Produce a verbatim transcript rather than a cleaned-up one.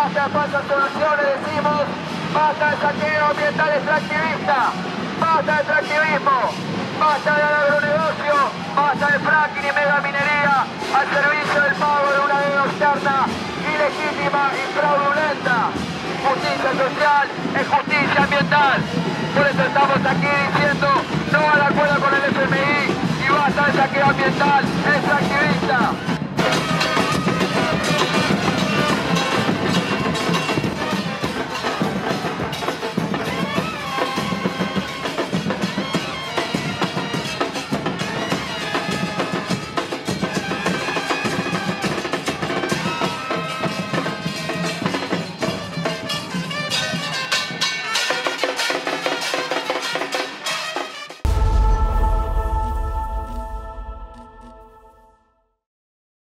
basta de falsas soluciones, decimos, basta de saqueo ambiental extractivista, basta de extractivismo, basta del agronegocio, basta de fracking y megaminería al servicio del pago de una deuda externa ilegítima y fraudulenta. Justicia social es justicia ambiental. Por eso estamos aquí diciendo no al acuerdo con el F M I y basta de saqueo ambiental extractivista.